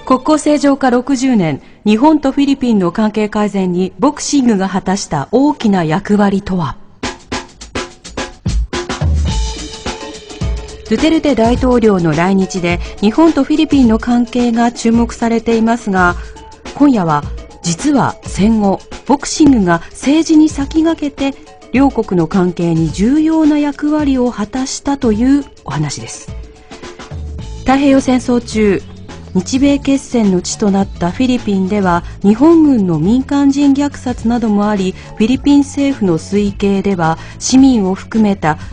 国交正常化60年、日本とフィリピンの関係改善にボクシングが果たした大きな役割とは。ドゥテルテ大統領の来日で日本とフィリピンの関係が注目されていますが、今夜は実は戦後ボクシングが政治に先駆けて両国の関係に重要な役割を果たしたというお話です。太平洋戦争中、日米決戦の地となったフィリピンでは日本軍の民間人虐殺などもあり、フィリピン政府の推計では市民を含めた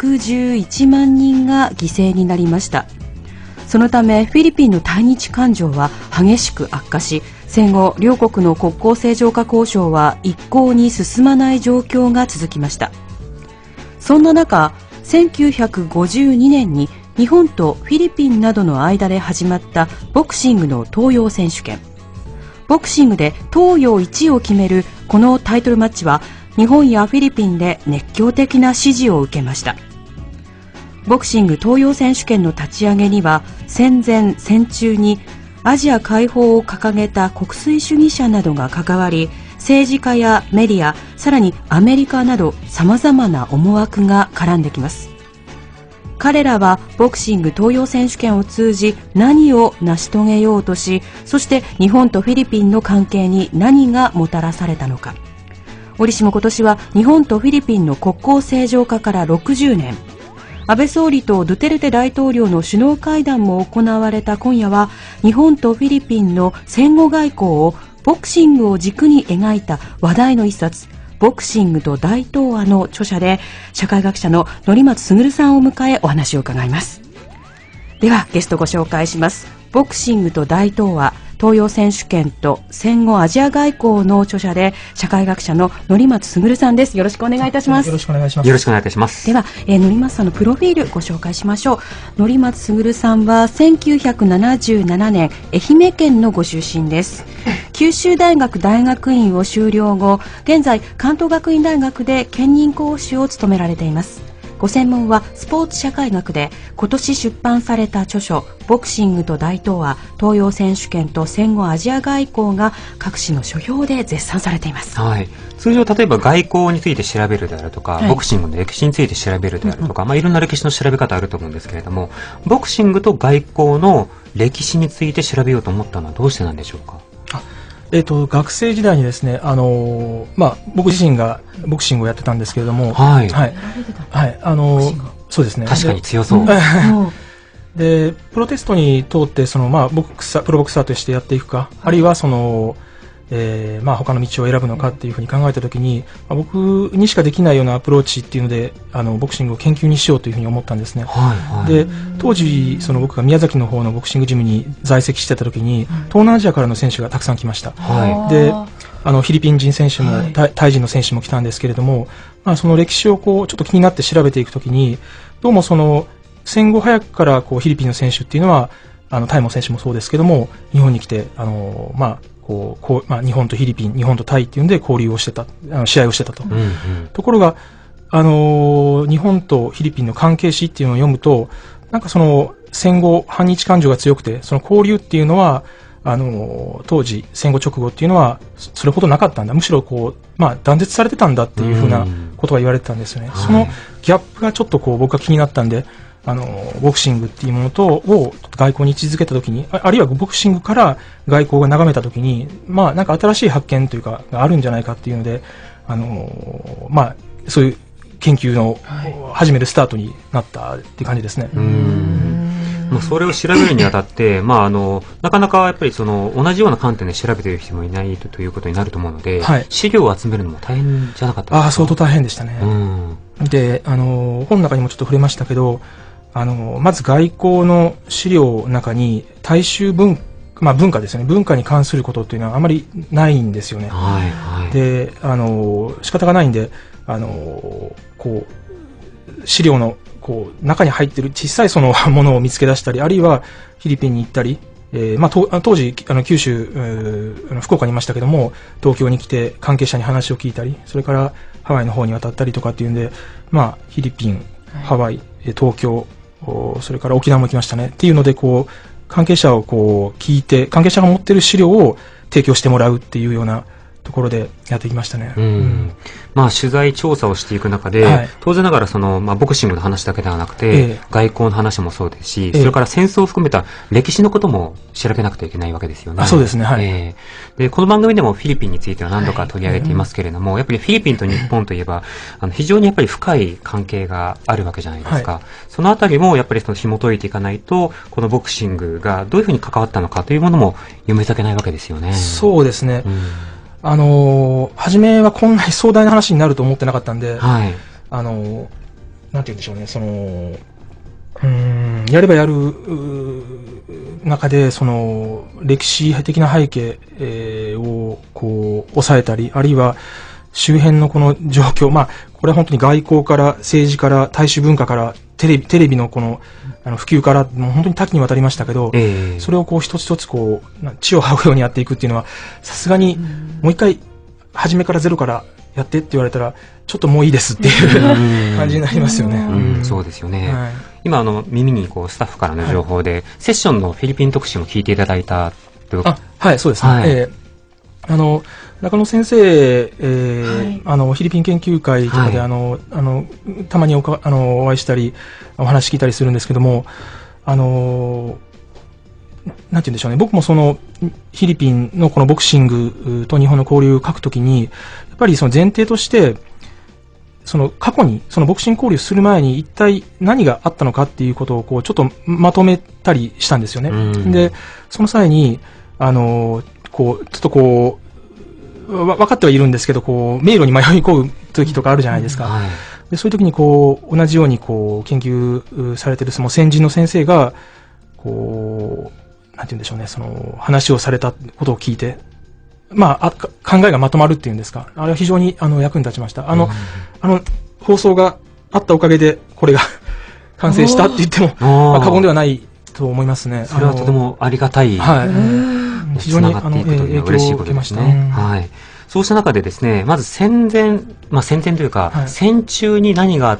111万人が犠牲になりました。そのためフィリピンの対日感情は激しく悪化し、戦後両国の国交正常化交渉は一向に進まない状況が続きました。そんな中、1952年に日本とフィリピンなどの間で始まったボクシングの東洋選手権。ボクシングで東洋一を決めるこのタイトルマッチは日本やフィリピンで熱狂的な支持を受けました。ボクシング東洋選手権の立ち上げには戦前戦中にアジア解放を掲げた国粋主義者などが関わり、政治家やメディア、さらにアメリカなど様々な思惑が絡んできます。彼らはボクシング東洋選手権を通じ何を成し遂げようとし、そして日本とフィリピンの関係に何がもたらされたのか。折しも今年は日本とフィリピンの国交正常化から60年。安倍総理とドゥテルテ大統領の首脳会談も行われた今夜は、日本とフィリピンの戦後外交をボクシングを軸に描いた話題の一冊、ボクシングと大東亜の著者で社会学者の則松卓さんを迎えお話を伺います。ではゲストご紹介します。ボクシングと大東亜、東洋選手権と戦後アジア外交の著者で社会学者の則松卓さんです。よろしくお願いいたします。 よろしくお願いします。 よろしくお願いいたします。 では、則松さんのプロフィールご紹介しましょう。則松卓さんは1977年愛媛県のご出身です。九州大学大学院を修了後、現在関東学院大学で兼任講師を務められています。ご専門はスポーツ社会学で、今年出版された著書ボクシングと大東亜、東洋選手権と戦後アジア外交が各紙の書評で絶賛されています。 はい、通常例えば外交について調べるであるとか、ボクシングの歴史について調べるであるとか、いろんな歴史の調べ方あると思うんですけれども、ボクシングと外交の歴史について調べようと思ったのはどうしてなんでしょうか。 学生時代にですね、僕自身がボクシングをやってたんですけれども、そうですね。 確かに強そう。 で、プロテストに通って、プロボクサーとしてやっていくか、あるいは他の道を選ぶのかっていうふうに考えたときに、僕にしかできないようなアプローチっていうので、ボクシングを研究にしようというふうに思ったんですね。で、当時、僕が宮崎の方のボクシングジムに在籍してたときに、東南アジアからの選手がたくさん来ました。で、フィリピン人選手も、タイ人の選手も来たんですけれども、その歴史をちょっと気になって調べていくときに、どうも戦後早くからフィリピンの選手っていうのは、タイの選手もそうですけども、日本に来て、日本とフィリピン、日本とタイっていうんで交流をしてた、試合をしてたと。ところが、日本とフィリピンの関係史っていうのを読むと、なんか戦後反日感情が強くて、その交流っていうのは、当時戦後直後っていうのはそれほどなかったんだ。むしろ断絶されてたんだっていうふうなことが言われてたんですよね。そのギャップがちょっと僕が気になったんで、ボクシングっていうものを外交に位置づけたときに、あるいはボクシングから外交が眺めたときに、なんか新しい発見というか、があるんじゃないかっていうので、そういう研究の始めるスタートになったっていう感じですね。 それを調べるにあたって、なかなかやっぱり同じような観点で調べている人もいないということになると思うので、資料を集めるのも大変じゃなかったですか。 相当大変でしたね。で、本の中にもちょっと触れましたけど、まず外交の資料の中に大衆文化ですよね。文化に関することっていうのはあまりないんですよね。で、仕方がないんで、資料の中に入っている小さいものを見つけ出したり、あるいはフィリピンに行ったり、当時九州福岡にいましたけども、東京に来て関係者に話を聞いたり、それからハワイの方に渡ったりとかっていうんで、フィリピン、ハワイ、東京、それから沖縄も行きましたねっていうので、海関係者をこう聞いて、関係者が持っている資料を提供してもらうっていうようなところでやってきましたね。 まあ、取材調査をしていく中で、はい、当然ながらボクシングの話だけではなくて、外交の話もそうですし、それから戦争を含めた歴史のことも調べなくてはいけないわけですよね。 そうですね。はい。 で、この番組でもフィリピンについては何度か取り上げていますけれども、やっぱりフィリピンと日本といえば、非常にやっぱり深い関係があるわけじゃないですか。はい、そのあたりもやっぱり紐解いていかないと、このボクシングがどういうふうに関わったのかというものも読み解けないわけですよね。 そうですね。初めはこんなに壮大な話になると思ってなかったんで、はい、なんて言うんでしょうね、やればやる中で、歴史的な背景、をこう抑えたり、あるいは周辺のこの状況、これは本当に外交から政治から大衆文化からテレビのこの普及からもう本当に多岐にわたりましたけど、それをこう一つ一つこう血を這うようにやっていくっていうのは、さすがにもう一回初めからゼロからやってって言われたらちょっともういいですっていう感じになりますよね。 そうですよね。はい、今耳にこうスタッフからの情報で、セッションのフィリピン特集も聞いていただいたという。 はい、そうですね。はい、中野先生、フィリピン研究会とかで、たまにお会いしたり、お話聞いたりするんですけども、なんて言うんでしょうね、僕もフィリピンのこのボクシングと日本の交流を書くときに、やっぱり前提として、過去に、ボクシング交流する前に一体何があったのかっていうことを、こう、ちょっとまとめたりしたんですよね。で、その際に、こう、ちょっとこう、分かってはいるんですけど、こう、迷路に迷い込む時とかあるじゃないですか。はい、でそういう時にこう、同じようにこう、研究されている先人の先生が、こう、なんて言うんでしょうね、話をされたことを聞いて、考えがまとまるっていうんですか。あれは非常に、役に立ちました。放送があったおかげで、これが完成したって言っても、過言ではないと思いますね。 それはとてもありがたい。 はい。非常に影響を受けましたね。 はい。そうした中でですね、まず戦前というか、戦中に何があって、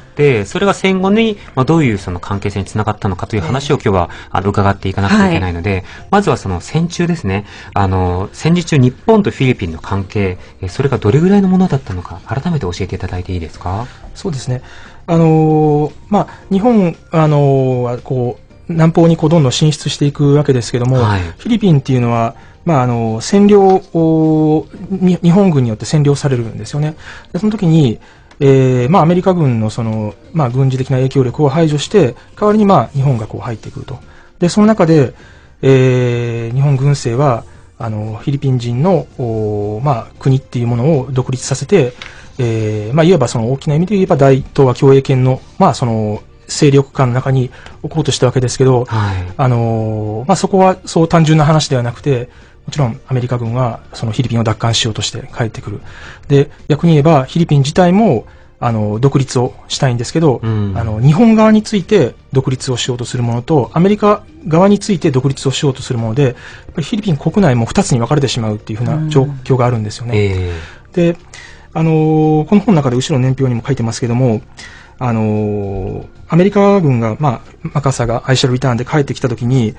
それが戦後に、どういう関係性につながったのかという話を今日は、伺っていかなくちゃいけないので、まずは戦中ですね、戦時中日本とフィリピンの関係、それがどれぐらいのものだったのか、改めて教えていただいていいですか？ そうですね。日本、はこう、南方にこうどんどん進出していくわけですけども、フィリピンっていうのは、占領日本軍によって占領されるんですよね。でその時に、アメリカ軍の軍事的な影響力を排除して、代わりに日本がこう入ってくると。で、その中で、日本軍政は、フィリピン人の、国っていうものを独立させて、いわば大きな意味で言えば大東亜共栄圏の、勢力下の中に置こうとしたわけですけど、そこはそう単純な話ではなくて、もちろんアメリカ軍はフィリピンを奪還しようとして帰ってくる。で、逆に言えばフィリピン自体も独立をしたいんですけど、日本側について独立をしようとするものと、アメリカ側について独立をしようとするもので、やっぱりフィリピン国内も2つに分かれてしまうっていうふうな状況があるんですよね。で、この本の中で後ろの年表にも書いてますけども、アメリカ軍が、マカサがアイシャルリターンで帰ってきたときに、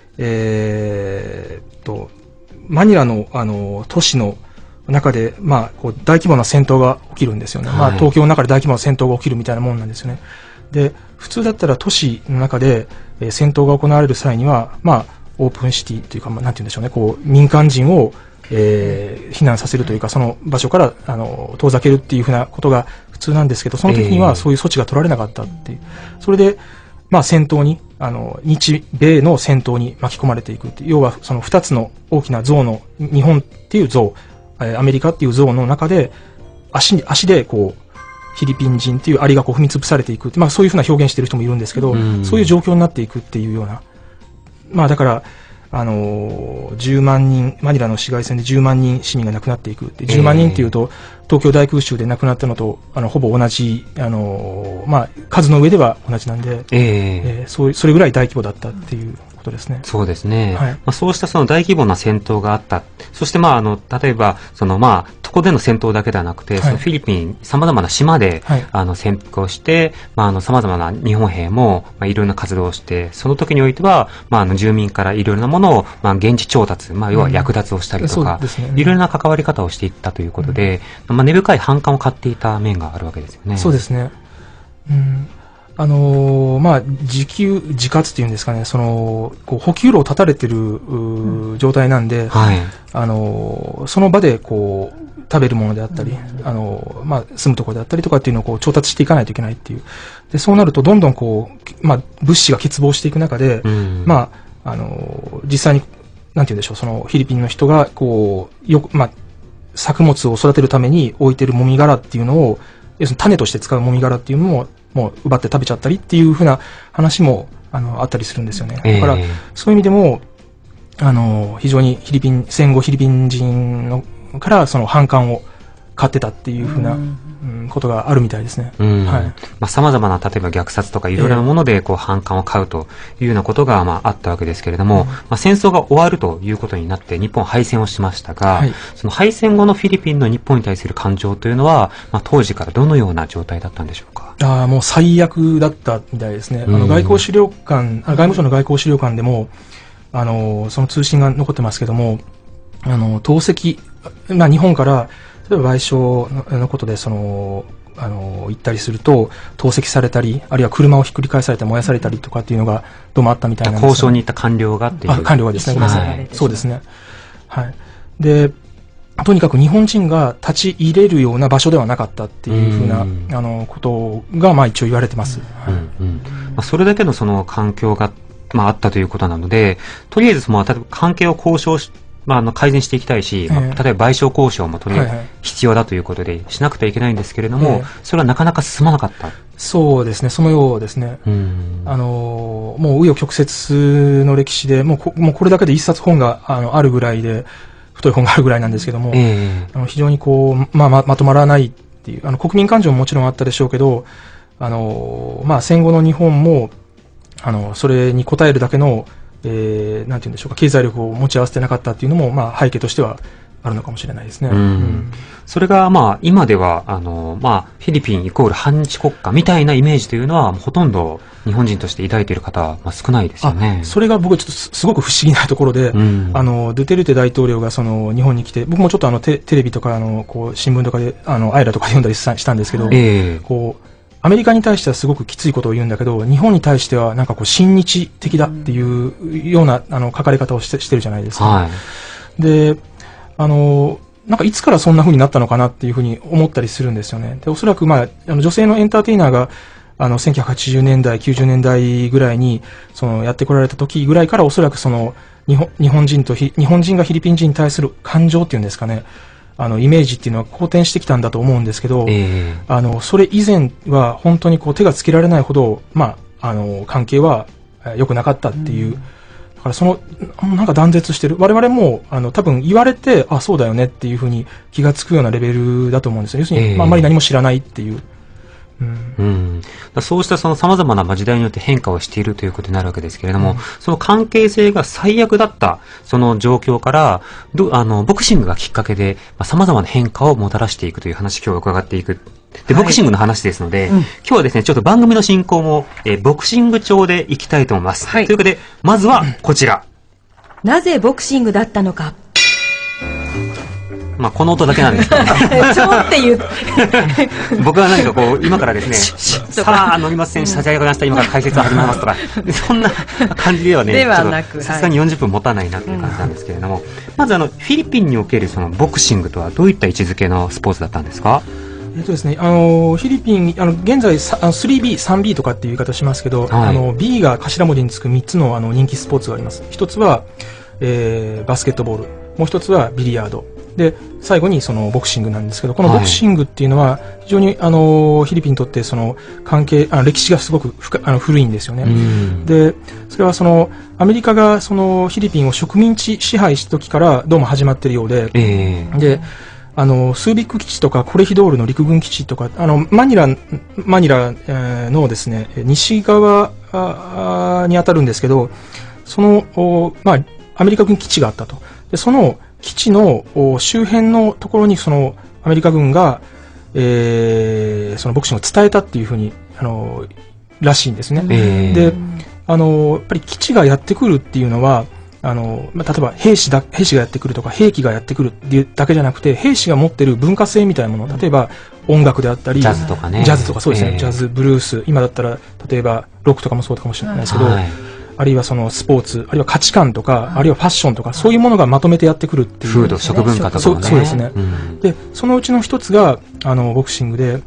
マニラの、都市の中で、こう大規模な戦闘が起きるんですよね。東京の中で大規模な戦闘が起きるみたいなもんなんですよね。で、普通だったら都市の中で、戦闘が行われる際には、オープンシティというか、なんて言うんでしょうね、こう、民間人を、避難させるというか、その場所から、遠ざけるっていうふうなことが普通なんですけど、その時にはそういう措置が取られなかったっていう。それで、戦闘に、日米の戦闘に巻き込まれていくっていう。要は、その二つの大きな像の、日本っていう像、アメリカっていう像の中で、足で、こう、フィリピン人っていうアリがこう踏み潰されていくって、そういうふうな表現している人もいるんですけど、そういう状況になっていくっていうような。だから、10万人、マニラの市街戦で10万人市民が亡くなっていく。10万人っていうと、東京大空襲で亡くなったのと、ほぼ同じ、数の上では同じなんで、それぐらい大規模だったっていうこことですね。 そうですね。 はいそうしたその大規模な戦闘があった。そして例えば、ここでの戦闘だけではなくて、そのフィリピン、様々な島で、潜伏をして、様々な日本兵も、いろんな活動をして、その時においては、住民からいろいろなものを、現地調達、要は略奪をしたりとか、いろいろな関わり方をしていったということで、根深い反感を買っていた面があるわけですよね。 そうですね。自活っていうんですかね、補給路を断たれてる、状態なんで、その場で食べるものであったり、住むところであったりとかっていうのを調達していかないといけないっていう。で、そうなるとどんどん物資が欠乏していく中で、実際に、なんて言うんでしょう、そのフィリピンの人が、作物を育てるために置いてるもみ殻っていうのを、要するに種として使うもみ殻っていうのも、もう奪って食べちゃったりっていうふうな話も、あったりするんですよね。だから、そういう意味でも、非常に戦後フィリピン人からその反感を買ってたっていうふうな、ことがあるみたいですね。 様々な、例えば虐殺とかいろいろなもので反感を買うというようなことがあったわけですけれども、戦争が終わるということになって日本は敗戦をしましたが、その敗戦後のフィリピンの日本に対する感情というのは、当時からどのような状態だったんでしょうか。 もう最悪だったみたいですね。外務省の外交資料館でも、その通信が残ってますけども、投石、日本から、例えば賠償のことで、行ったりすると、投石されたり、あるいは車をひっくり返されて燃やされたりとかっていうのが、どうもあったみたいなんです。 交渉に行った官僚がっていう。 官僚がですね、ごめんなさい。そうですね。はい。で、とにかく日本人が立ち入れるような場所ではなかったっていうふうな、ことが、一応言われてます。 それだけのその環境が、あったということなので、とりあえず例えば関係を交渉改善していきたいし、例えば賠償交渉もとりあえず必要だということでしなくてはいけないんですけれども、それはなかなか進まなかった。 そうですね、そのようですね。もう紆余曲折の歴史で、もうこれだけで一冊本があるぐらいで、太い本があるぐらいなんですけども、非常にまとまらないっていう、国民感情ももちろんあったでしょうけど、戦後の日本も、それに応えるだけのなんて言うんでしょうか、経済力を持ち合わせてなかったっていうのも、背景としてはあるのかもしれないですね。 それが、今では、フィリピンイコール反日国家みたいなイメージというのは、ほとんど日本人として抱いている方は、少ないですよね。 それが僕ちょっとすごく不思議なところで、ドゥテルテ大統領が日本に来て、僕もちょっとテレビとか、新聞とかで、アイラとかで読んだりしたんですけど、アメリカに対してはすごくきついことを言うんだけど、日本に対してはなんか親日的だっていうような書かれ方をしてるじゃないですか。で、なんかいつからそんな風になったのかなっていう風に思ったりするんですよね。で、おそらく女性のエンターテイナーが1980年代、90年代ぐらいにやってこられた時ぐらいからおそらく日本人がフィリピン人に対する感情っていうんですかね。イメージっていうのは好転してきたんだと思うんですけど、それ以前は本当に手がつけられないほど、関係は良くなかったっていう、だからなんか断絶してる。我々も、多分言われて、そうだよねっていうふうに気がつくようなレベルだと思うんですよ。要するに、あんまり何も知らないっていう。 そうした様々な時代によって変化をしているということになるわけですけれども、その関係性が最悪だったその状況からボクシングがきっかけで様々な変化をもたらしていくという話を今日伺っていく。で、ボクシングの話ですので、今日はですね、ちょっと番組の進行も、ボクシング調でいきたいと思います。ということで、まずはこちら。 なぜボクシングだったのか。 この音だけなんですけど、 ちょって言う僕は何か今からですね、さあ、乗りません、謝罪がなした、今から解説を始めますとか、そんな感じではね、 ではなく、 さすがに40分持たないなっていう感じなんですけれども、まずフィリピンにおけるボクシングとはどういった位置づけのスポーツだったんですか？ ですね、フィリピン、現在、3B、3B とかっていう言い方しますけど、B が頭文字につく3つの人気スポーツがあります。一つは、バスケットボール。もう一つはビリヤード。で、最後にボクシングなんですけど、このボクシングっていうのは、非常にフィリピンにとって歴史がすごく古いんですよね。で、それはアメリカがフィリピンを植民地支配した時からどうも始まっているようで、で、スービック基地とかコレヒドールの陸軍基地とか、マニラのですね、西側に当たるんですけど、 その、まあ、アメリカ軍基地があったと。で、その基地の周辺のところに、そのアメリカ軍が、そのボクシングを伝えたっていうふうに、らしいんですね。で、やっぱり基地がやってくるっていうのは、まあ、例えば兵士がやってくるとか、兵器がやってくるっていうだけじゃなくて、兵士が持ってる文化性みたいなもの、例えば音楽であったり、 ジャズとかね。 ジャズとかそうですね、ジャズ、ブルース、今だったら、例えばロックとかもそうかもしれないですけど、あるいはそのスポーツ、あるいは価値観とか、あるいはファッションとか、そういうものがまとめてやってくるっていう。 風土、食文化とかもね。 そうですね。で、そのうちの一つが、ボクシングで、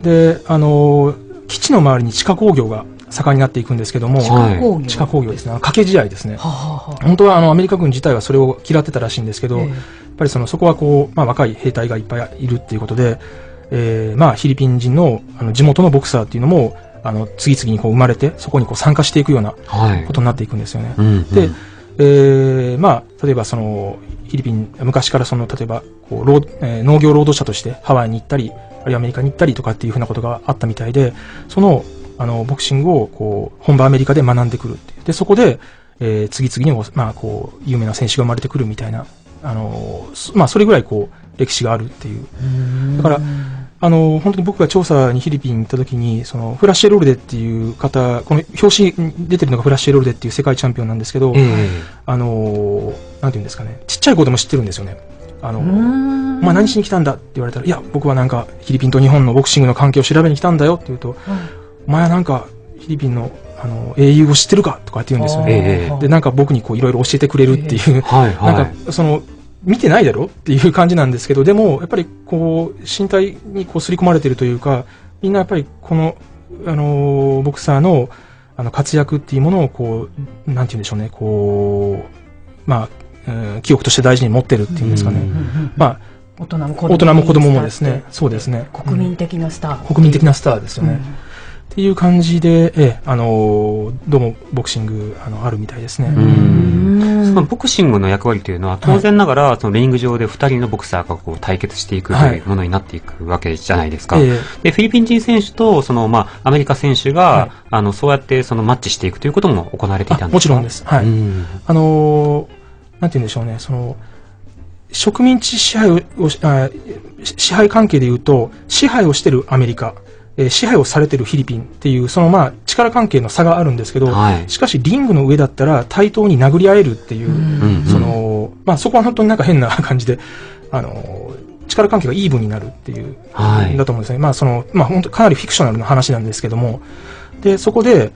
基地の周りに地下工業が盛んになっていくんですけども、地下工業ですね。掛け試合ですね。本当はアメリカ軍自体はそれを嫌ってたらしいんですけど、やっぱりそこはこう、まあ若い兵隊がいっぱいいるっていうことで、まあフィリピン人の地元のボクサーっていうのも、次々にこう生まれて、そこにこう参加していくようなことになっていくんですよね。で、まあ、例えばフィリピン、昔から例えばこう農業労働者としてハワイに行ったり、あるいはアメリカに行ったりとかっていうふうなことがあったみたいで、ボクシングをこう本場アメリカで学んでくるっていう。で、そこで、次々にまあこう有名な選手が生まれてくるみたいな、まあそれぐらいこう歴史があるっていう。だから本当に僕が調査にフィリピンに行った時に、フラッシェロルデっていう方、この表紙に出てるのがフラッシェロルデっていう世界チャンピオンなんですけど、なんていうんですかね、ちっちゃい子でも知ってるんですよね。お前何しに来たんだって言われたら、いや、僕はなんかフィリピンと日本のボクシングの関係を調べに来たんだよって言うと、お前はなんかフィリピンの英雄を知ってるかとかって言うんですよね。で、なんか僕にこういろいろ教えてくれるっていう、なんか見てないだろっていう感じなんですけど、でもやっぱりこう身体にこう刷り込まれているというか、みんなやっぱりこのボクサーの活躍っていうものをこうなんて言うんでしょうね、こうまあ、記憶として大事に持ってるっていうんですかね。まあ大人も子供もですね、そうですね。 国民的なスター。 国民的なスターですよね。っていう感じで、どうもボクシングあるみたいですね。 そのボクシングの役割というのは当然ながら、そのリング上で2人のボクサーがこう対決していくというものになっていくわけじゃないですか。で、フィリピン人選手とまあアメリカ選手が、そうやってマッチしていくということも行われていたんですか？ もちろんです。はい。なんて言うんでしょうね、植民地支配関係でいうと、支配をしているアメリカ、支配をされているフィリピンっていう、まあ、力関係の差があるんですけど、しかしリングの上だったら対等に殴り合えるっていう、まあ、そこは本当になんか変な感じで、力関係がイーブンになるっていう、だと思うんですね。まあ、まあ、本当かなりフィクショナルな話なんですけども、で、そこで、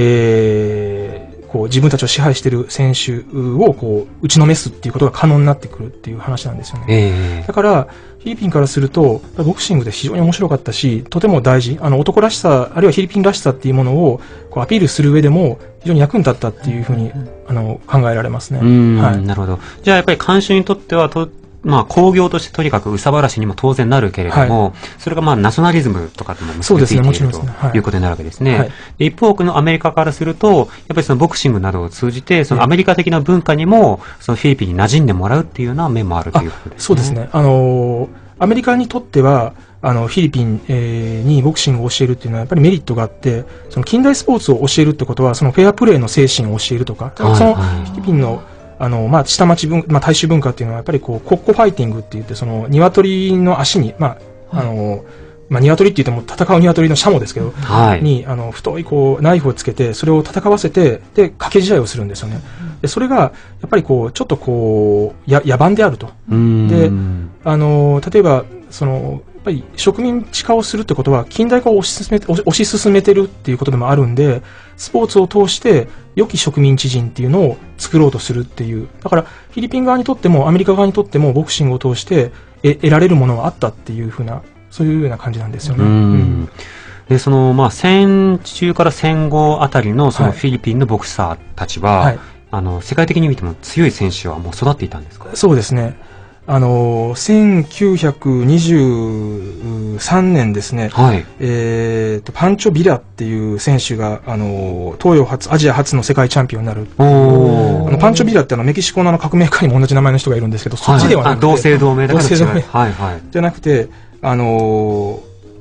こう自分たちを支配している選手をこう打ちのめすっていうことが可能になってくるっていう話なんですよね。だからフィリピンからするとボクシングで非常に面白かったし、とても大事、男らしさ、あるいはフィリピンらしさっていうものをこうアピールする上でも非常に役に立ったっていうふうに考えられますね。 なるほど。じゃあやっぱり観衆にとってはまあ、興行としてとにかく憂さ晴らしにも当然なるけれども、それがまあナショナリズムとかとも結びついているということになるわけですね。一方のアメリカからすると、やっぱりボクシングなどを通じて、アメリカ的な文化にも、フィリピンに馴染んでもらうっていうような面もあるということですね。 そうですね。アメリカにとっては、フィリピン、にボクシングを教えるっていうのはやっぱりメリットがあって、近代スポーツを教えるってことは、フェアプレーの精神を教えるとか、フィリピンのまあ、下町まあ、大衆文化っていうのは、やっぱりこう、コッコファイティングって言って、鶏の足に、まあ、まあ、鶏って言っても戦う鶏のシャモですけど、に、太いこう、ナイフをつけて、それを戦わせて、で、掛け試合をするんですよね。で、それが、やっぱりこう、ちょっとこう、野蛮であると。で、例えば、やっぱり植民地化をするってことは近代化を推し進めてるっていうことでもあるんで、スポーツを通して良き植民地人っていうのを作ろうとするっていう。だからフィリピン側にとってもアメリカ側にとってもボクシングを通して得られるものはあったっていうふうな、そういうような感じなんですよね。 で、まあ、戦中から戦後あたりのフィリピンのボクサーたちは、世界的に見ても強い選手はもう育っていたんですか？ そうですね。1923年ですね、パンチョ・ビラっていう選手が、東洋初、アジア初の世界チャンピオンになる。パンチョ・ビラってメキシコの革命家にも同じ名前の人がいるんですけど、そっちではなくて。 同姓同名だから違う。 じゃなくて、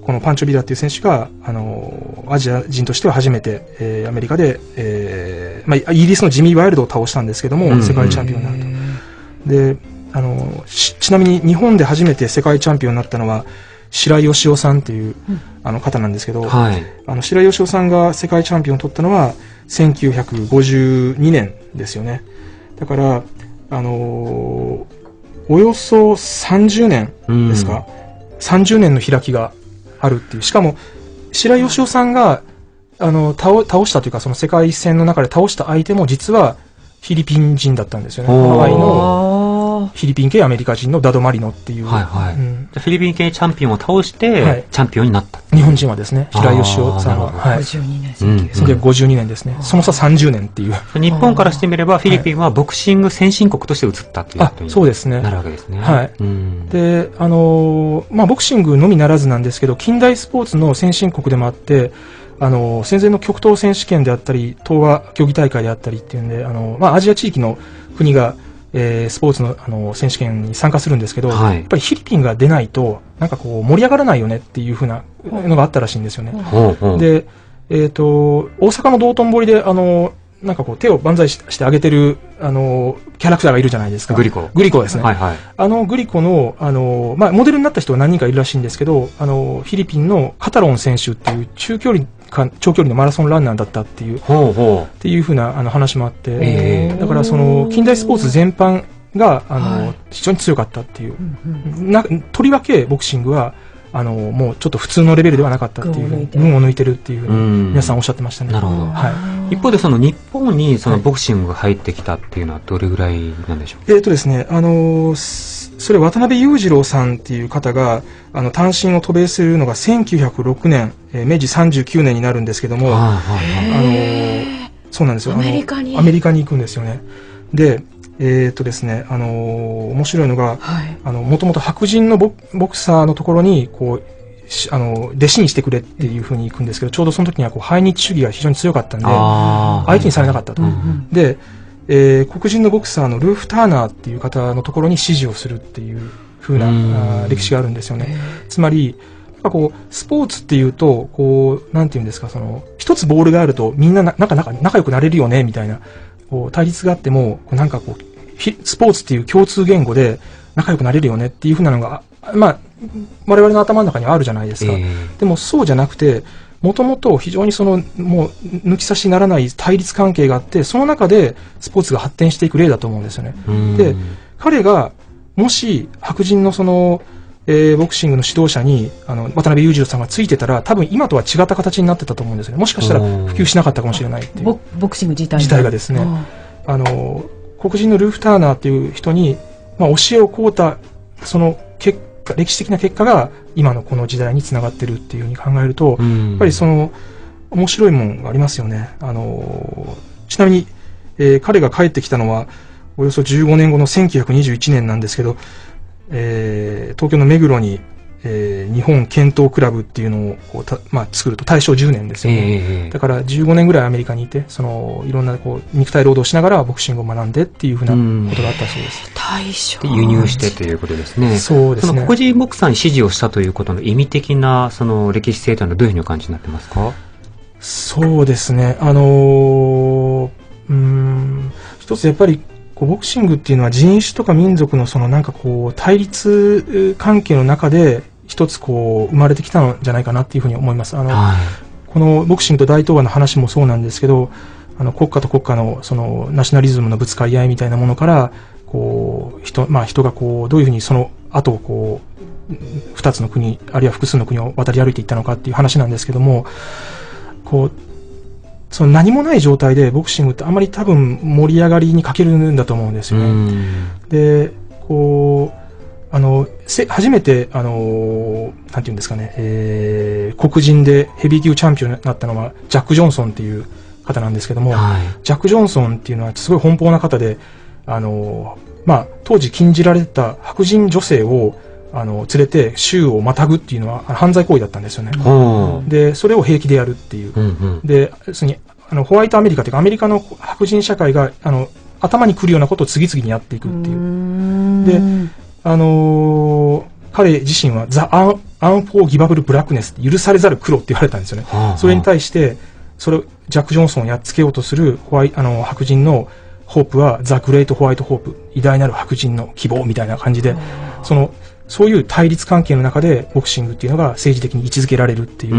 このパンチョビラっていう選手が、アジア人としては初めて、アメリカで、イギリスのジミー・ワイルドを倒したんですけども、世界チャンピオンになると。で、ちなみに日本で初めて世界チャンピオンになったのは、白井義雄さんっていう、方なんですけど、 はい、 白井義雄さんが世界チャンピオンを取ったのは、1952年ですよね。だから、およそ30年ですか、30年の開きがあるっていう。しかも、白井義雄さんが、倒したというか、その世界戦の中で倒した相手も実はフィリピン人だったんですよね。ハワイのフィリピン系アメリカ人のダド・マリノっていう。 はいはい。フィリピン系チャンピオンを倒して、チャンピオンになった。 日本人はですね、白井義雄さんは。 はい。52年、 1952年ですね。その差30年っていう。 日本からしてみれば、フィリピンはボクシング先進国として移ったっていうことにそうですね。 なるわけですね。 はい。で、ボクシングのみならずなんですけど、近代スポーツの先進国でもあって、戦前の極東選手権であったり、東亜競技大会であったりっていうんで、アジア地域の国が、スポーツの、選手権に参加するんですけど、やっぱりフィリピンが出ないと、なんかこう、盛り上がらないよねっていうふうなのがあったらしいんですよね。で、大阪の道頓堀で、なんかこう、手を万歳してあげてる、キャラクターがいるじゃないですか。 グリコ。 グリコですね。 はいはい。 グリコの、モデルになった人は何人かいるらしいんですけど、フィリピンのカタロン選手っていう長距離のマラソンランナーだったっていう、っていうふうな話もあって、だからその、近代スポーツ全般が、非常に強かったっていう。とりわけボクシングは、もうちょっと普通のレベルではなかったっていう、群を抜いてるっていうふうに皆さんおっしゃってましたね。 なるほど。はい。一方でその日本にそのボクシングが入ってきたっていうのはどれぐらいなんでしょう？ ですね、それ渡辺裕次郎さんっていう方が、単身を渡米するのが1906年、明治39年になるんですけども、そうなんですよ。アメリカに行くんですよね。で、ですね、面白いのが、もともと白人のボクサーのところに、こう、弟子にしてくれっていうふうに行くんですけど、ちょうどその時にはこう排日主義が非常に強かったんで、相手にされなかったと。で、黒人のボクサーのルーフ・ターナーっていう方のところに指示をするっていうふうな歴史があるんですよね。つまり、こう、スポーツっていうと、こう、なんていうんですか、一つボールがあるとみんな仲良くなれるよね、みたいな、こう、対立があっても、なんかこう、スポーツっていう共通言語で仲良くなれるよねっていうふうなのが、我々の頭の中にはあるじゃないですか。でもそうじゃなくて、もともと非常にもう抜き差しならない対立関係があって、その中でスポーツが発展していく例だと思うんですよね。で、彼が、もし白人のボクシングの指導者に、渡辺裕次郎さんがついてたら、多分今とは違った形になってたと思うんですよね。もしかしたら普及しなかったかもしれないっていう。 ボクシング自体がですね。黒人のルーフ・ターナーっていう人に、教えを請うた、歴史的な結果が今のこの時代につながってるっていうふうに考えると、やっぱり面白いものがありますよね。ちなみに、彼が帰ってきたのは、およそ15年後の1921年なんですけど、東京の目黒に、日本剣闘クラブっていうのをこう作ると大正10年ですよね。だから15年ぐらいアメリカにいて、いろんなこう肉体労働をしながらボクシングを学んでっていうふうなことがあったそうです。 大正。 で輸入してということですね。 そうですね。 黒人ボクサーに指示をしたということの意味的な歴史性というのはどういうふうにお感じになってますか？ そうですね。一つやっぱりボクシングっていうのは人種とか民族のなんかこう対立関係の中で一つこう生まれてきたのじゃないかなっていうふうに思います。このボクシングと大東亜の話もそうなんですけど、国家と国家のナショナリズムのぶつかり合いみたいなものから、こう人がこうどういうふうに後をこう二つの国あるいは複数の国を渡り歩いていったのかっていう話なんですけども、こう何もない状態でボクシングってあんまり多分盛り上がりに欠けるんだと思うんですよね。で、こう、初めて、なんていうんですかね、黒人でヘビー級チャンピオンになったのはジャック・ジョンソンっていう方なんですけども、ジャック・ジョンソンっていうのはすごい奔放な方で、当時禁じられてた白人女性を連れて州をまたぐっていうのは犯罪行為だったんですよね。で、それを平気でやるっていう。で、要するに、ホワイトアメリカというかアメリカの白人社会が、頭に来るようなことを次々にやっていくっていう。で、 彼自身はザ・アンフォーギバブル・ブラックネス、許されざる黒って言われたんですよね。それに対して、それをジャック・ジョンソンをやっつけようとする白人のホープはザ・グレート・ホワイト・ホープ、偉大なる白人の希望みたいな感じで、そういう対立関係の中でボクシングっていうのが政治的に位置づけられるっていう、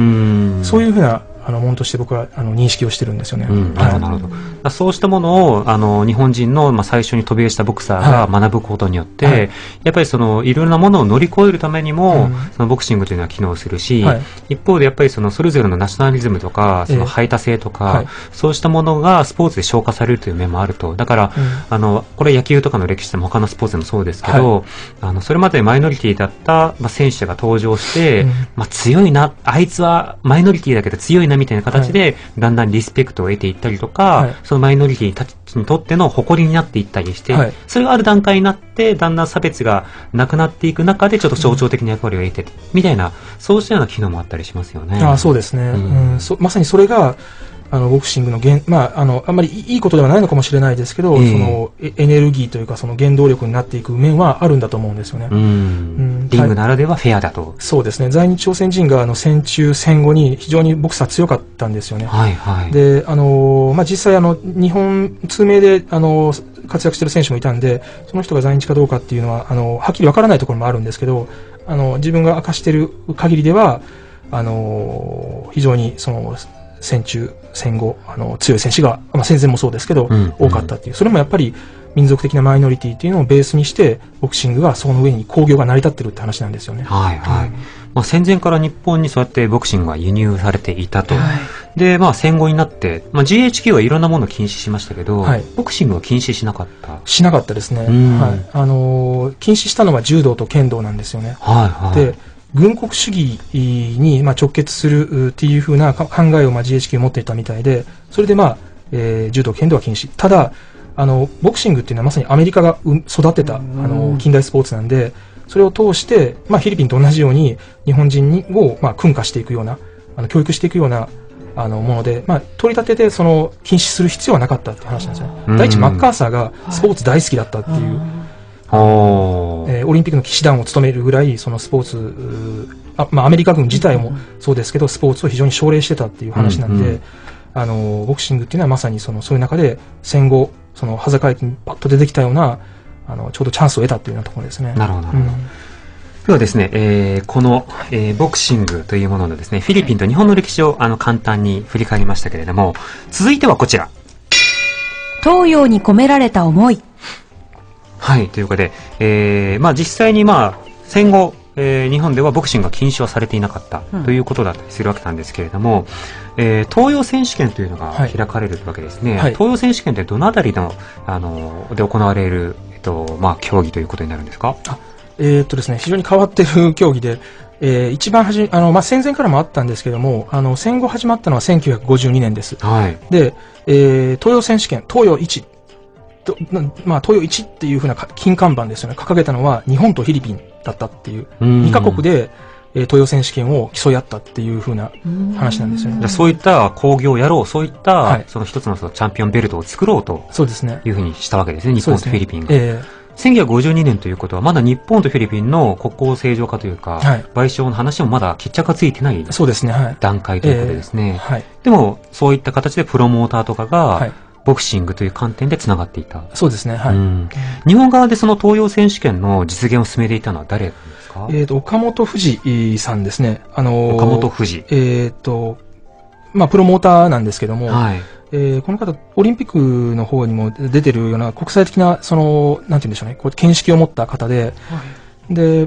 そういうふうなものとして僕は認識をしてるんですよね。 なるほど。そうしたものを日本人の最初に飛び出したボクサーが学ぶことによって、やっぱりいろいろなものを乗り越えるためにも、そのボクシングというのは機能するし、一方でやっぱりそれぞれのナショナリズムとか、排他性とか、そうしたものがスポーツで消化されるという面もあると。だから、これ野球とかの歴史でも他のスポーツでもそうですけど、それまでマイノリティだった、選手が登場して、強いな、あいつはマイノリティだけど強いなみたいな形で、だんだんリスペクトを得ていったりとか、そのマイノリティたちにとっての誇りになっていったりして、それがある段階になって、だんだん差別がなくなっていく中で、ちょっと象徴的な役割を得て、みたいな、そうしたような機能もあったりしますよね。 そうですね。まさにそれが、ボクシングのあんまりいいことではないのかもしれないですけど、エネルギーというか、原動力になっていく面はあるんだと思うんですよね。 リングならではフェアだと。 そうですね。在日朝鮮人が戦中戦後に非常にボクサー強かったんですよね。で、実際日本通名で活躍している選手もいたんで、その人が在日かどうかっていうのははっきりわからないところもあるんですけど、自分が明かしている限りでは非常に戦中戦後強い選手が、戦前もそうですけど、多かったっていう、それもやっぱり民族的なマイノリティっていうのをベースにしてボクシングがその上に興行が成り立ってるって話なんですよね。 戦前から日本にそうやってボクシングが輸入されていたと。で、戦後になって、GHQ はいろんなものを禁止しましたけど、ボクシングは禁止しなかった？ しなかったですね。禁止したのは柔道と剣道なんですよね。で、軍国主義に直結するっていうふうな考えをGHQ 持っていたみたいで、それで柔道、剣道は禁止。ただ、ボクシングっていうのはまさにアメリカが育てた近代スポーツなんで、それを通して、フィリピンと同じように日本人を訓化していくような、教育していくようなもので、取り立てて禁止する必要はなかったって話なんですよ。第一、マッカーサーがスポーツ大好きだったっていう。オリンピックの騎士団を務めるぐらいスポーツアメリカ軍自体もそうですけどスポーツを非常に奨励してたっていう話なんで、ボクシングっていうのはまさにそういう中で戦後端境期にパッと出てきたようなちょうどチャンスを得たっていうようなところですね。 なるほど。ではですね、この、ボクシングというもののですね、フィリピンと日本の歴史を簡単に振り返りましたけれども、続いてはこちら。 東洋に込められた思い。 はい、ということで、実際に戦後、日本ではボクシングが禁止はされていなかったということだったりするわけなんですけれども、東洋選手権というのが開かれるわけですね。東洋選手権ってどのあたりの、で行われる、競技ということになるんですか？ ですね、非常に変わっている競技で、一番戦前からもあったんですけども、戦後始まったのは1952年です。で、東洋選手権、東洋1、東洋1っていうふうな金看板ですよね。掲げたのは日本とフィリピンだったっていう、2カ国で、東洋選手権を競い合ったっていうふうな話なんですよね。 そういった興行をやろう、そういった、その一つのチャンピオンベルトを作ろうというふうにしたわけですね、日本とフィリピンが。1952年ということは、まだ日本とフィリピンの国交正常化というか、賠償の話もまだ決着がついてない段階ということですね。でも、そういった形でプロモーターとかが、ボクシングという観点でつながっていた。 そうですね。 日本側でその東洋選手権の実現を進めていたのは誰ですか？ 岡本富士さんですね。 岡本富士。 プロモーターなんですけども、この方、オリンピックの方にも出てるような国際的な、なんて言うんでしょうね、見識を持った方で、で、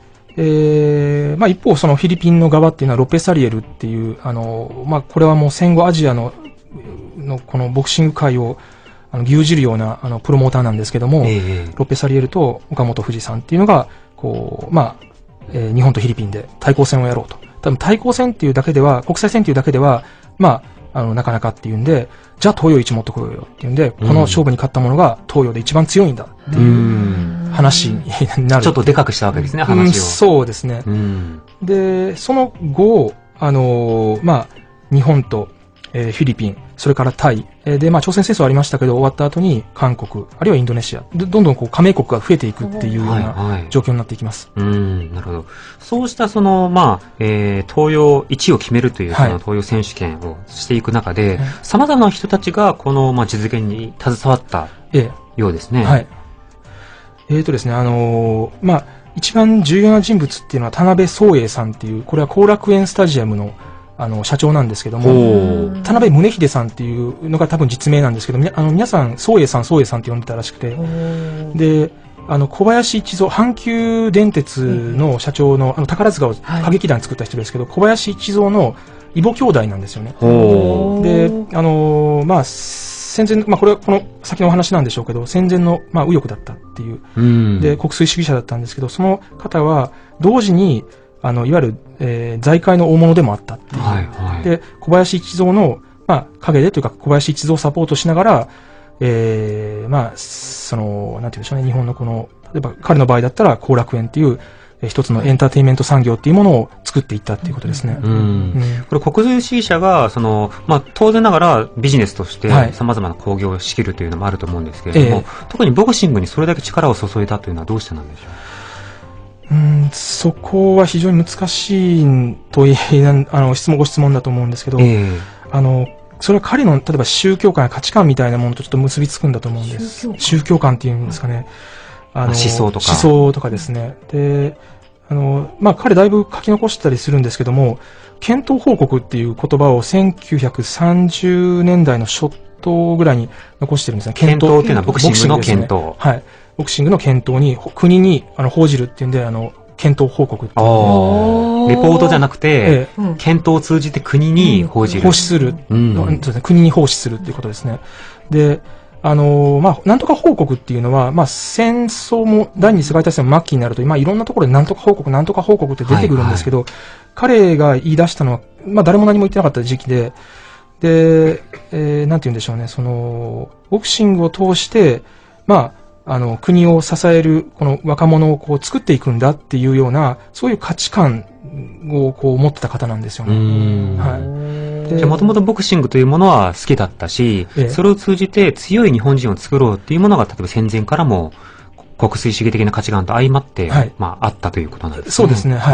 一方、フィリピンの側っていうのはロペサリエルっていう、これはもう戦後アジアのこのボクシング界を牛耳るようなプロモーターなんですけども、ロペサリエルと岡本富士さんっていうのが日本とフィリピンで対抗戦をやろうと。多分対抗戦っていうだけでは、国際戦っていうだけではなかなかっていうんで、じゃあ東洋一持ってこようよっていうんで、この勝負に勝ったものが東洋で一番強いんだっていう話になる。 ちょっとでかくしたわけですね、話を。 そうですね。で、その後、日本とフィリピン、それからタイ、で、朝鮮戦争ありましたけど、終わった後に韓国、あるいはインドネシア、でどんどん加盟国が増えていくっていうような状況になっていきます。 なるほど。そうした東洋1位を決めるという、その東洋選手権をしていく中で、様々な人たちがこの、実現に携わったようですね。はい。 ですね、一番重要な人物っていうのは田辺宗栄さんっていう、これは後楽園スタジアムの社長なんですけども、田辺宗秀さんっていうのが多分実名なんですけど、皆さん、宗栄さんって呼んでたらしくて、で、小林一三、阪急電鉄の社長の、宝塚を歌劇団作った人ですけど、小林一三の異母兄弟なんですよね。で、戦前、これはこの先のお話なんでしょうけど、戦前の、右翼だったっていう、で、国粋主義者だったんですけど、その方は、同時に、いわゆる、財界の大物でもあったっていう。で、小林一三の、陰でというか、小林一三をサポートしながら、なんて言うんでしょうね、日本の例えば彼の場合だったら、後楽園っていう、一つのエンターテインメント産業っていうものを作っていったっていうことですね。 これ国税主義者が、当然ながらビジネスとして様々な興行を仕切るというのもあると思うんですけれども、特にボクシングにそれだけ力を注いだというのはどうしてなんでしょう？ そこは非常に難しいとご質問だと思うんですけど、それは彼の、例えば宗教観や価値観みたいなものとちょっと結びつくんだと思うんです。宗教観っていうんですかね。 思想とかですね。で、彼だいぶ書き残したりするんですけども、検討報告っていう言葉を1930年代の初頭ぐらいに残してるんですね。 検討っていうのはボクシングの検討。 はい。ボクシングの検討に、国に報じるっていうんで、検討報告っていう。 レポートじゃなくて、検討を通じて国に報じる。 奉仕する。国に奉仕するっていうことですね。で、なんとか報告っていうのは、戦争も、第二次世界大戦も末期になると、いろんなところでなんとか報告って出てくるんですけど、彼が言い出したのは、誰も何も言ってなかった時期で、で、なんて言うんでしょうね、ボクシングを通して、国を支える、この若者を作っていくんだっていうような、そういう価値観を持ってた方なんですよね。はい。 じゃあもともとボクシングというものは好きだったし、それを通じて強い日本人を作ろうっていうものが、例えば戦前からも国粋主義的な価値観と相まって、あったということなんですね。 そうですね、はい。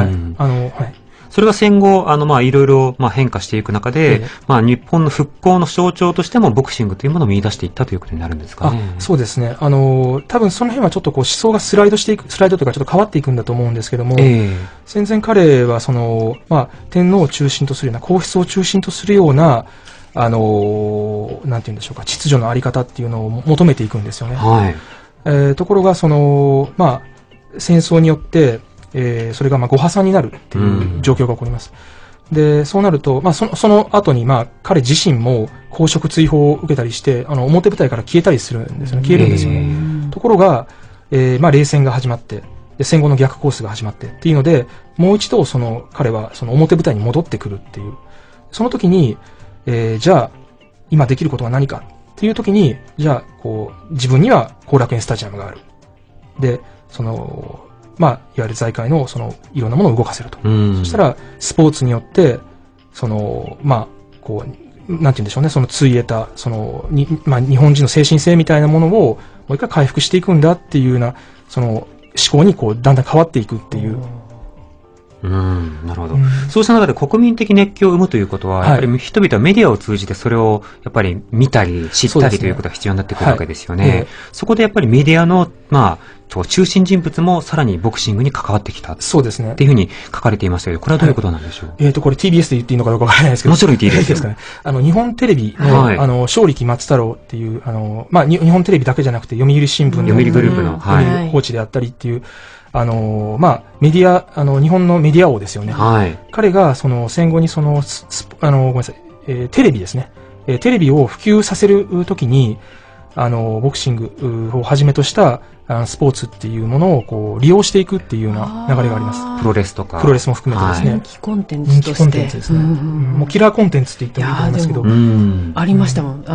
それが戦後、いろいろ、変化していく中で、日本の復興の象徴としてもボクシングというものを見出していったということになるんですかね。 そうですね。多分その辺はちょっと思想がスライドというかちょっと変わっていくんだと思うんですけども、戦前彼は天皇を中心とするような、皇室を中心とするような、なんて言うんでしょうか、秩序のあり方っていうのを求めていくんですよね。ところが、戦争によって、それがご破産になるっていう状況が起こります。で、そうなると、その後に、彼自身も公職追放を受けたりして、表舞台から消えたりするんですよね。消えるんですよね。ところが、冷戦が始まって、で戦後の逆コースが始まってっていうので、もう一度彼は表舞台に戻ってくるっていう。その時に、じゃあ、今できることは何かっていう時に、じゃあ、自分には後楽園スタジアムがある。で、いわゆる財界のいろんなものを動かせると。そしたら、スポーツによって、なんて言うんでしょうね、ついえた、日本人の精神性みたいなものを、もう一回回復していくんだっていうような、思考にだんだん変わっていくっていう。 なるほど。そうした中で国民的熱狂を生むということは、やっぱり人々はメディアを通じてそれをやっぱり見たり知ったりということが必要になってくるわけですよね。そこでやっぱりメディアの、中心人物もさらにボクシングに関わってきた。 そうですね。 っていうふうに書かれていましたけど、これはどういうことなんでしょう？ これ TBS で言っていいのかどうかわからないですけど。 もちろん TBS ですかね。 日本テレビの、勝力松太郎っていう、日本テレビだけじゃなくて、読売新聞の、 読売グループの、 コーチであったりっていう、メディア、日本のメディア王ですよね。彼が、戦後にごめんなさい、テレビですね。テレビを普及させるときに、ボクシングをはじめとしたスポーツっていうものを利用していくっていうような流れがあります。 プロレスとか。 プロレスも含めてですね。 人気コンテンツとして。 人気コンテンツですね。もうキラーコンテンツって言ってもいいと思いますけど。 ありましたもん。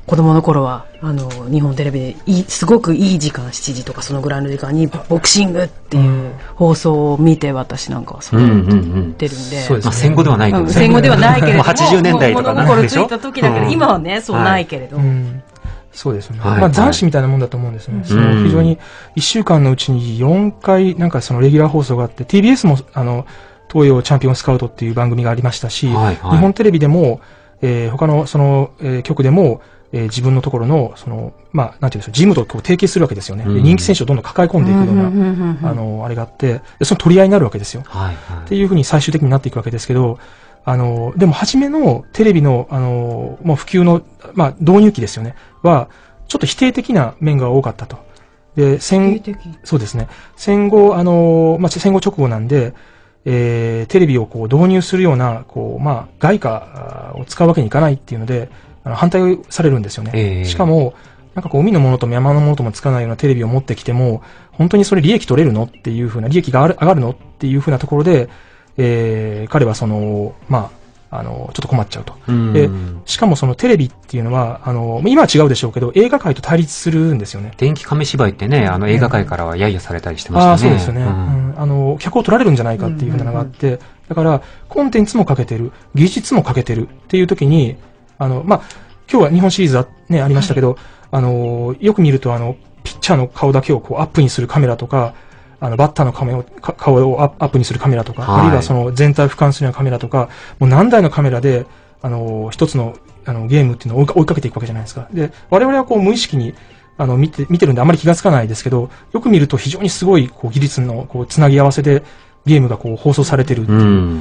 子供の頃は日本テレビですごくいい時間、7時とかそのぐらいの時間にボクシングっていう放送を見て、私なんかはそう言ってるんで、 そうですね。 まあ、戦後ではないけどね。 戦後ではないけれども、 80年代とか物心ついた時だけど、今はね、そうないけれど。 そうですね。まあ、斬新みたいなもんだと思うんですね。非常に1週間のうちに4回、なんかそのレギュラー放送があって、TBS も東洋チャンピオンスカウトっていう番組がありましたし、日本テレビでも、他のその、局でも、自分のところの、まあ、なんていうんでしょう、ジムとこう提携するわけですよね。で人気選手をどんどん抱え込んでいくような、あれがあって、その取り合いになるわけですよ。っていうふうに最終的になっていくわけですけど、でも初めのテレビの、もう普及の、まあ、導入期ですよね。は、ちょっと否定的な面が多かったと。で、そうですね。戦後、まあ、戦後直後なんで、テレビをこう導入するような、こう、まあ、外貨を使うわけにいかないっていうので、反対されるんですよね。しかも、なんかこう、海のものと山のものともつかないようなテレビを持ってきても、本当にそれ利益取れるのっていうふうな、利益が上がるのっていうふうなところで、彼はまあ、ちょっと困っちゃうと。で、しかもそのテレビっていうのは、今は違うでしょうけど、映画界と対立するんですよね。 電気亀芝居ってね、映画界からは揶揄されたりしてましたね。 そうですよね。客を取られるんじゃないかっていうふうなのがあって、だから、コンテンツも欠けてる、技術も欠けてるっていう時に、まあ、今日は日本シリーズね、ありましたけど、よく見ると、ピッチャーの顔だけをこうアップにするカメラとか、バッターの顔をアップにするカメラとか、あるいはその全体を俯瞰するようなカメラとか、もう何台のカメラで、一つの、ゲームっていうのを追いかけていくわけじゃないですか。で、我々はこう無意識に、見てるんであまり気がつかないですけど、よく見ると非常にすごい、こう、技術の、こう、つなぎ合わせで、ゲームがこう、放送されてるっていう。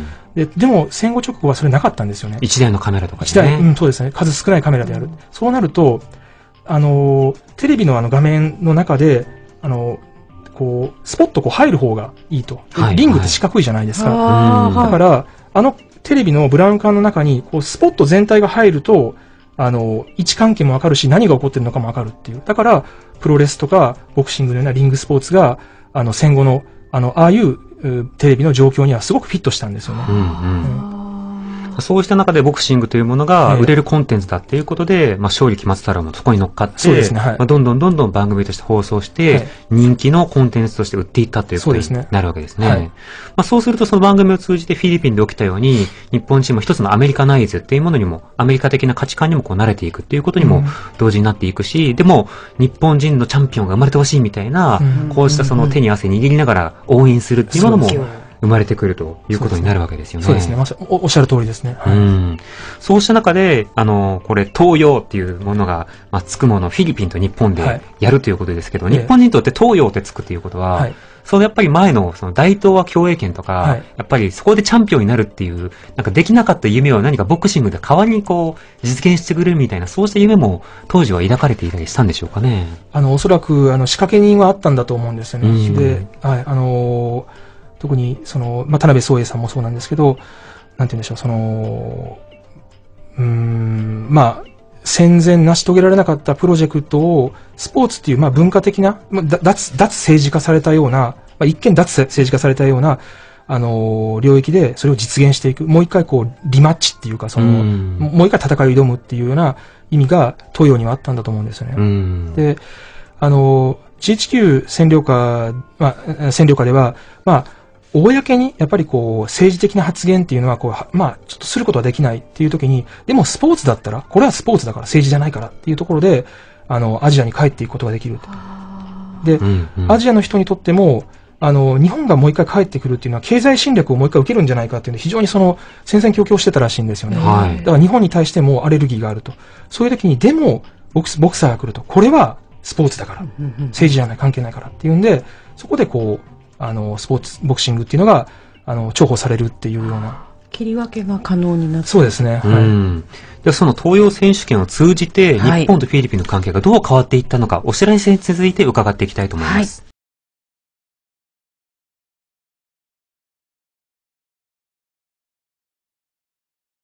でも、戦後直後はそれなかったんですよね。 一台のカメラとかね。 一台、そうですね。数少ないカメラである。そうなると、テレビの画面の中で、こう、スポッとこう入る方がいいと。リングって四角いじゃないですか。だから、テレビのブラウン管の中に、こう、スポット全体が入ると、位置関係もわかるし、何が起こってるのかもわかるっていう。だから、プロレスとか、ボクシングのようなリングスポーツが、戦後の、ああいうテレビの状況にはすごくフィットしたんですよね。 そうした中でボクシングというものが売れるコンテンツだっていうことで、まあ、勝利期松太郎もそこに乗っかって、まあ、どんどん番組として放送して、人気のコンテンツとして売っていったということになるわけですね。まあ、そうするとその番組を通じてフィリピンで起きたように、日本人も一つのアメリカナイズっていうものにも、アメリカ的な価値観にもこう慣れていくっていうことにも同時になっていくし、でも、日本人のチャンピオンが生まれてほしいみたいな、こうしたその手に汗握りながら応援するっていうものも、生まれてくるということになるわけですよね。 そうですね。おっしゃる通りですね。 そうした中で、これ、東洋っていうものが、まあ、つくものをフィリピンと日本でやるということですけど、日本人にとって東洋ってつくっていうことは、そのやっぱり前の、その大東亜共栄圏とか、やっぱりそこでチャンピオンになるっていう、なんかできなかった夢を何かボクシングで代わりにこう、実現してくれるみたいな、そうした夢も当時は抱かれていたりしたんでしょうかね。 おそらく、仕掛け人はあったんだと思うんですよね。で、特に、まあ、田辺宗栄さんもそうなんですけど、なんて言うんでしょう、まあ、戦前成し遂げられなかったプロジェクトを、スポーツっていう、まあ、文化的な、まあ、脱政治化されたような、まあ、一見脱政治化されたような、領域でそれを実現していく。もう一回こう、リマッチっていうか、もう一回戦いを挑むっていうような意味が、東洋にはあったんだと思うんですよね。で、GHQ 占領下では、まあ、公に、やっぱりこう、政治的な発言っていうのは、こう、まあ、ちょっとすることはできないっていう時に、でもスポーツだったら、これはスポーツだから政治じゃないからっていうところで、アジアに帰っていくことができる。で、アジアの人にとっても、日本がもう一回帰ってくるっていうのは、経済侵略をもう一回受けるんじゃないかっていうので、非常に戦々恐々してたらしいんですよね。だから日本に対してもアレルギーがあると。そういう時に、でも、ボクサーが来ると、これはスポーツだから、政治じゃない、関係ないからっていうんで、そこでこう、ボクシングっていうのが、重宝されるっていうような。 切り分けが可能になって。 そうですね。 ではその東洋選手権を通じて、日本とフィリピンの関係がどう変わっていったのか、お知らせに続いて伺っていきたいと思います。